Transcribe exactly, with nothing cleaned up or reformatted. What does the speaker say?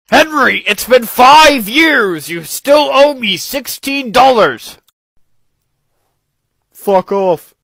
Henry, it's been five years! You still owe me sixteen dollars! Fuck off.